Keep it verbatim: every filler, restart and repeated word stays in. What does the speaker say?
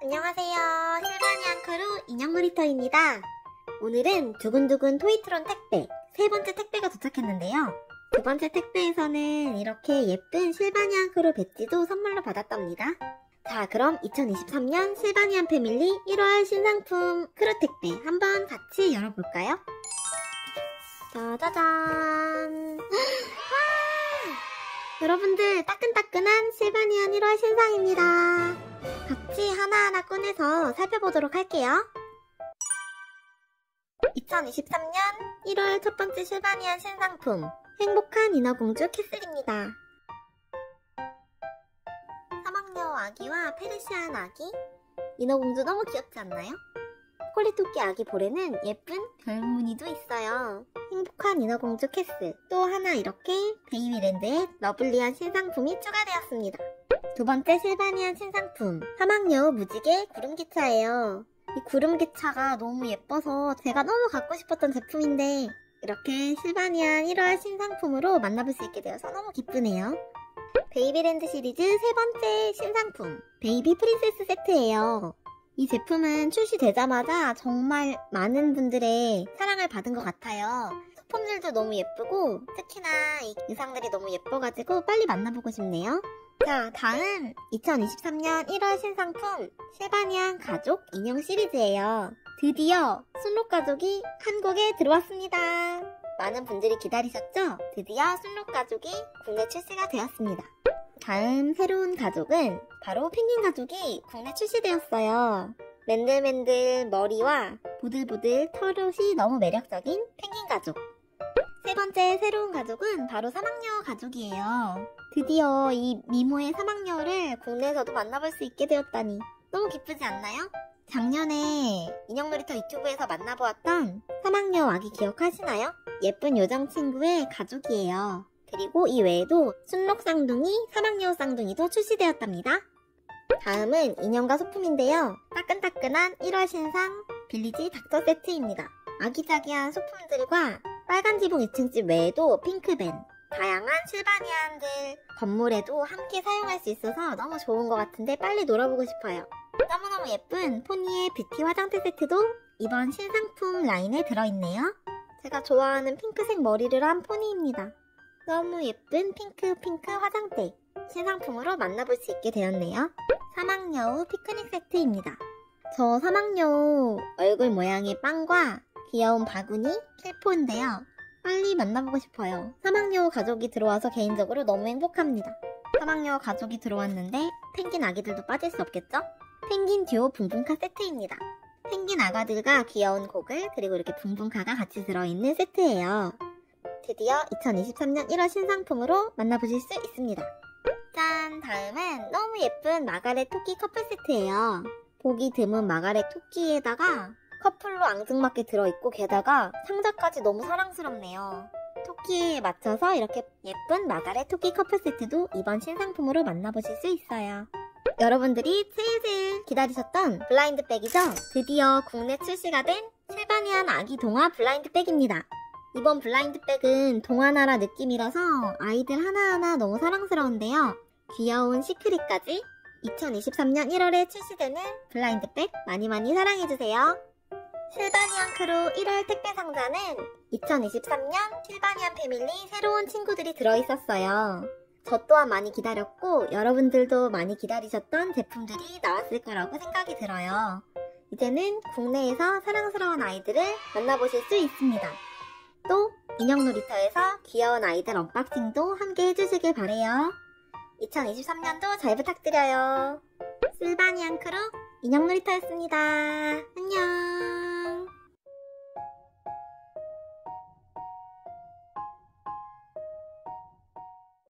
안녕하세요. 실바니안 크루 인형놀이터입니다. 오늘은 두근두근 토이트론 택배 세 번째 택배가 도착했는데요. 두 번째 택배에서는 이렇게 예쁜 실바니안 크루 배지도 선물로 받았답니다. 자, 그럼 이천이십삼 년 실바니안 패밀리 일월 신상품 크루 택배 한번 같이 열어볼까요? 짜자잔! 여러분들 따끈따끈한 실바니안 일월 신상입니다. 같이 하나하나 꺼내서 살펴보도록 할게요. 이천이십삼 년 일월 첫 번째 실바니안 신상품 행복한 인어공주 캐슬입니다. 사막여우 아기와 페르시안 아기, 인어공주 너무 귀엽지 않나요? 초콜릿토끼 아기 볼에는 예쁜 별 무늬도 있어요. 행복한 인어공주 캐슬, 또 하나 이렇게 베이비랜드에 러블리한 신상품이 추가되었습니다. 두 번째 실바니안 신상품 사막여우 무지개 구름기차예요. 이 구름기차가 너무 예뻐서 제가 너무 갖고 싶었던 제품인데 이렇게 실바니안 일월 신상품으로 만나볼 수 있게 되어서 너무 기쁘네요. 베이비랜드 시리즈 세 번째 신상품 베이비 프린세스 세트예요. 이 제품은 출시되자마자 정말 많은 분들의 사랑을 받은 것 같아요. 소품들도 너무 예쁘고 특히나 이 의상들이 너무 예뻐가지고 빨리 만나보고 싶네요. 자, 다음 이천이십삼 년 일월 신상품 실바니안 가족 인형 시리즈예요. 드디어 순록 가족이 한국에 들어왔습니다. 많은 분들이 기다리셨죠? 드디어 순록 가족이 국내 출시가 되었습니다. 다음 새로운 가족은 바로 펭귄 가족이 국내 출시되었어요. 맨들맨들 머리와 보들보들 털옷이 너무 매력적인 펭귄 가족. 세 번째 새로운 가족은 바로 사막여우 가족이에요. 드디어 이 미모의 사막여우를 국내에서도 만나볼 수 있게 되었다니 너무 기쁘지 않나요? 작년에 인형놀이터 유튜브에서 만나보았던 사막여우 아기 기억하시나요? 예쁜 요정친구의 가족이에요. 그리고 이 외에도 순록 쌍둥이, 사막여우 쌍둥이도 출시되었답니다. 다음은 인형과 소품인데요. 따끈따끈한 일월 신상 빌리지 닥터 세트입니다. 아기자기한 소품들과 빨간 지붕 이 층집 외에도 핑크밴, 다양한 실바니안들 건물에도 함께 사용할 수 있어서 너무 좋은 것 같은데 빨리 놀아보고 싶어요. 너무너무 예쁜 포니의 뷰티 화장대 세트도 이번 신상품 라인에 들어있네요. 제가 좋아하는 핑크색 머리를 한 포니입니다. 너무 예쁜 핑크 핑크 화장대 신상품으로 만나볼 수 있게 되었네요. 사막여우 피크닉 세트입니다. 저 사막여우 얼굴 모양의 빵과 귀여운 바구니 킬포인데요. 빨리 만나보고 싶어요. 사막여우 가족이 들어와서 개인적으로 너무 행복합니다. 사막여우 가족이 들어왔는데 펭귄 아기들도 빠질 수 없겠죠? 펭귄 듀오 붕붕카 세트입니다. 펭귄 아가들과 귀여운 고글 그리고 이렇게 붕붕카가 같이 들어있는 세트예요. 드디어 이천이십삼 년 일월 신상품으로 만나보실 수 있습니다. 짠! 다음은 너무 예쁜 마가렛 토끼 커플 세트예요. 보기 드문 마가렛 토끼에다가 커플로 앙증맞게 들어있고 게다가 상자까지 너무 사랑스럽네요. 토끼에 맞춰서 이렇게 예쁜 마가렛 토끼 커플 세트도 이번 신상품으로 만나보실 수 있어요. 여러분들이 제일 제일 기다리셨던 블라인드백이죠? 드디어 국내 출시가 된 실바니안 아기 동화 블라인드백입니다. 이번 블라인드백은 동화나라 느낌이라서 아이들 하나하나 너무 사랑스러운데요. 귀여운 시크릿까지 이천이십삼 년 일월에 출시되는 블라인드백 많이 많이 사랑해주세요. 실바니안 크루 일월 택배 상자는 이천이십삼 년 실바니안 패밀리 새로운 친구들이 들어있었어요. 저 또한 많이 기다렸고 여러분들도 많이 기다리셨던 제품들이 나왔을 거라고 생각이 들어요. 이제는 국내에서 사랑스러운 아이들을 만나보실 수 있습니다. 또 인형놀이터에서 귀여운 아이들 언박싱도 함께 해주시길 바래요. 이천이십삼 년도 잘 부탁드려요. 실바니안 크루 인형놀이터였습니다. 안녕.